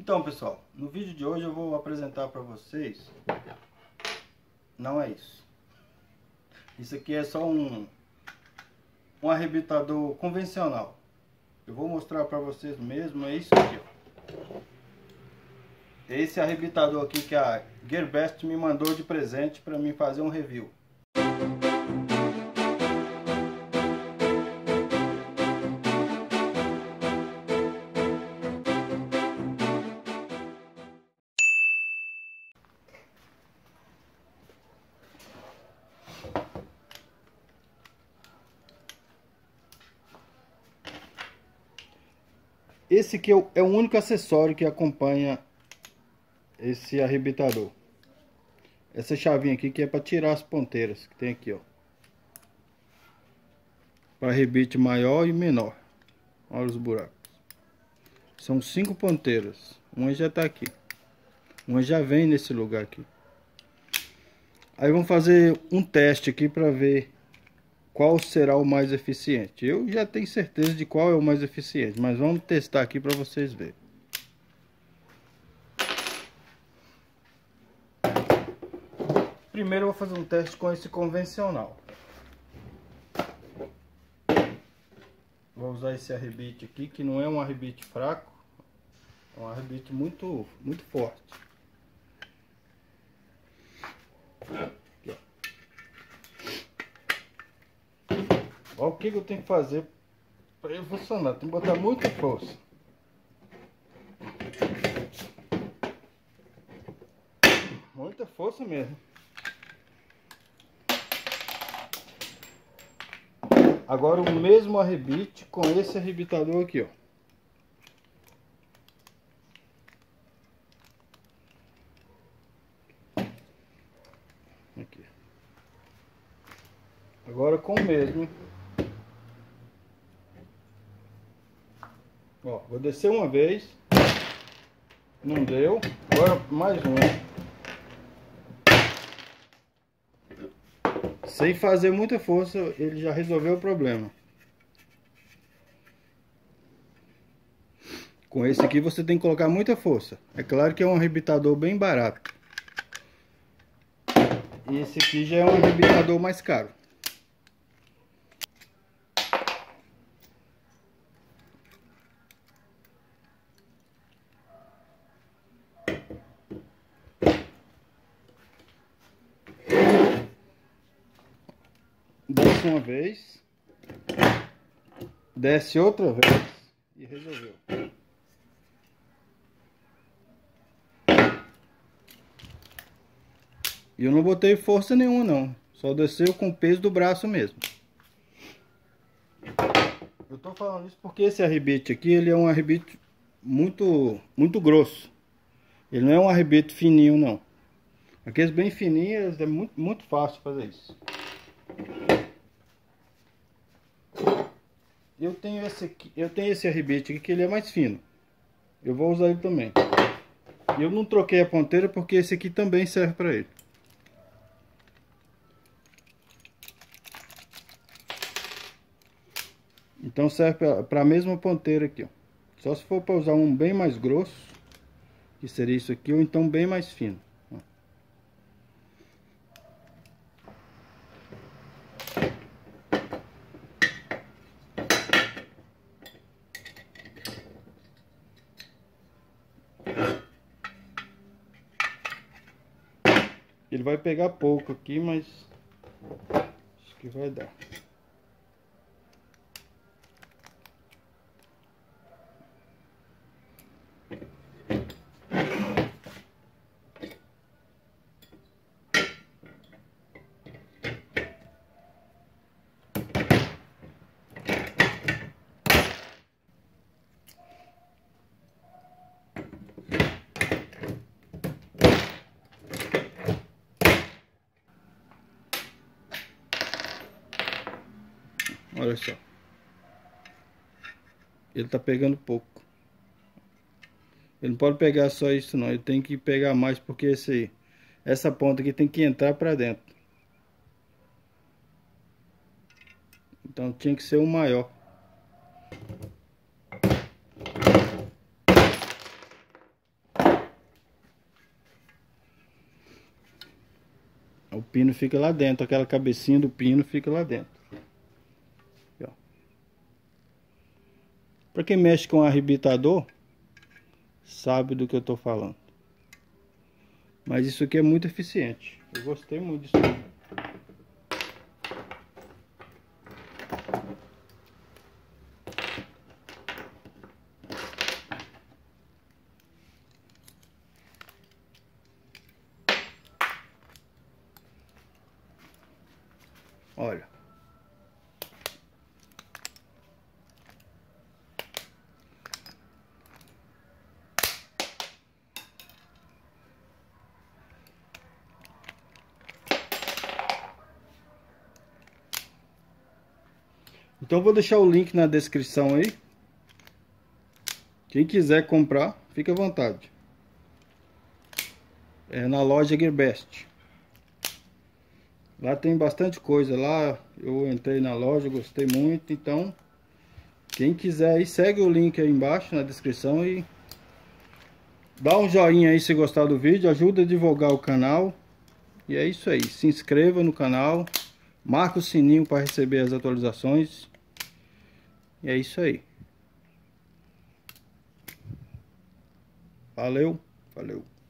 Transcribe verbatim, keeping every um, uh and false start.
Então, pessoal, no vídeo de hoje eu vou apresentar para vocês. Não é isso. Isso aqui é só um um arrebitador convencional. Eu vou mostrar para vocês mesmo. É isso aqui, ó. Esse arrebitador aqui que a Gearbest me mandou de presente para mim fazer um review. Esse aqui é o único acessório que acompanha esse arrebitador. Essa chavinha aqui que é para tirar as ponteiras que tem aqui, ó. Para rebite maior e menor. Olha os buracos. São cinco ponteiras. Uma já está aqui. Uma já vem nesse lugar aqui. Aí vamos fazer um teste aqui para ver qual será o mais eficiente. Eu já tenho certeza de qual é o mais eficiente, mas vamos testar aqui para vocês verem. Primeiro eu vou fazer um teste com esse convencional. Vou usar esse arrebite aqui, que não é um arrebite fraco, é um arrebite muito, muito forte. Aqui, ó. Olha o que eu tenho que fazer para ele funcionar. Tem que botar muita força. Muita força mesmo. Agora o mesmo arrebite com esse arrebitador aqui, ó. Aqui. Agora com o mesmo. Ó, vou descer uma vez. Não deu. Agora mais uma. Sem fazer muita força, ele já resolveu o problema. Com esse aqui você tem que colocar muita força. É claro que é um arrebitador bem barato. E esse aqui já é um arrebitador mais caro. Desce uma vez, desce outra vez e resolveu. E eu não botei força nenhuma não, só desceu com o peso do braço mesmo. Eu tô falando isso porque esse arrebite aqui, ele é um arrebite muito, muito grosso. Ele não é um arrebite fininho não. Aqueles bem fininhos é muito, muito fácil fazer isso. Eu tenho esse aqui, eu tenho esse arrebite aqui que ele é mais fino. Eu vou usar ele também. Eu não troquei a ponteira porque esse aqui também serve para ele. Então serve para a mesma ponteira aqui, ó. Só se for para usar um bem mais grosso, que seria isso aqui, ou então bem mais fino. Ele vai pegar pouco aqui, mas acho que vai dar. Olha só. Ele tá pegando pouco. Ele não pode pegar só isso não. Ele tem que pegar mais porque esse aí, essa ponta aqui tem que entrar pra dentro. Então tinha que ser o maior. pino fica lá dentro, aquela cabecinha do pino fica lá dentro. Aqui, ó. Pra quem mexe com arrebitador, sabe do que eu tô falando. Mas isso aqui é muito eficiente. Eu gostei muito disso aqui. Olha. Então eu vou deixar o link na descrição aí. Quem quiser comprar, fique à vontade. É na loja Gearbest. Lá tem bastante coisa. Lá eu entrei na loja, gostei muito. Então, quem quiser aí, segue o link aí embaixo na descrição e dá um joinha aí se gostar do vídeo. Ajuda a divulgar o canal. E é isso aí. Se inscreva no canal. Marca o sininho para receber as atualizações. E é isso aí. Valeu, valeu.